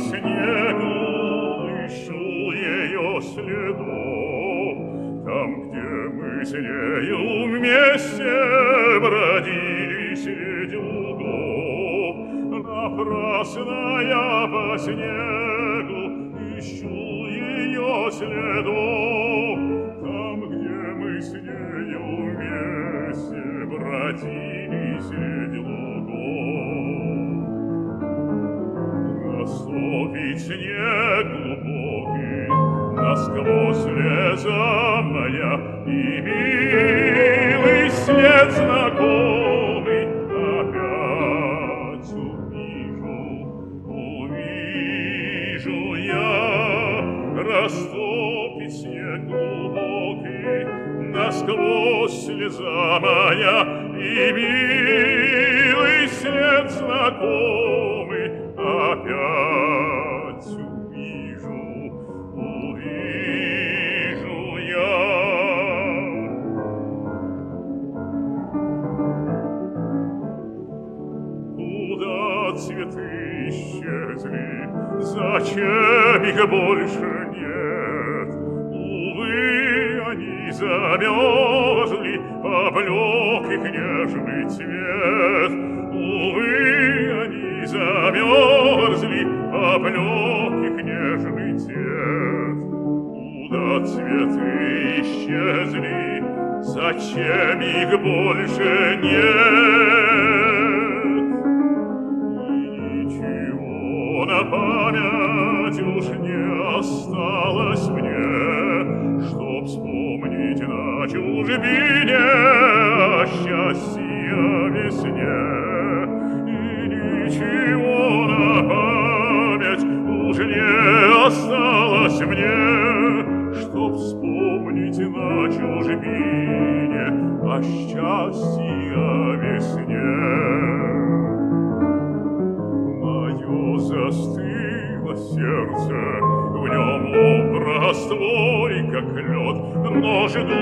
снегу ищу ее следов, там, где мы с нею вместе бродили средь лугов. Напрасно я по снегу ищу ее следов, там, где мы с нею вместе бродили средь лугов. Наступит снег глубокий, насквозь слеза моя, и милый след знакомый опять увижу я. Растопит снег глубокий, насквозь слеза моя, и милый след знакомый опять увижу я. Куда цветы исчезли, зачем их больше нет? Увы, они замерзли, поблек их нежный цвет. Увы, они замерзли, поблек их нежный цвет. Куда цветы исчезли, зачем их больше нет? И ничего на память уж не осталось мне, чтоб вспомнить на чужбине о счастье весне. И ничего на память уж не осталось мне, чтоб вспомнить на чужбине о счастье весне. Мое застыло сердце, в нем образ твой, как лед, но жду,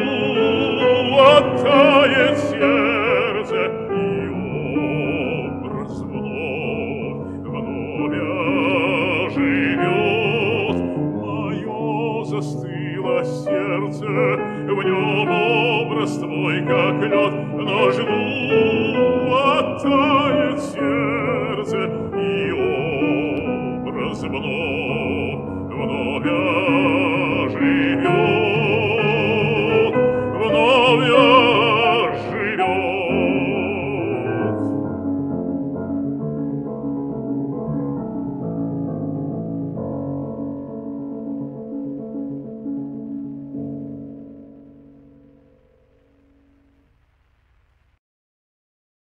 оттает сердце, и образ вновь оживет. Мое застыло сердце, в нем образ твой, как лед, но жду, оттает сердце, и образ вновь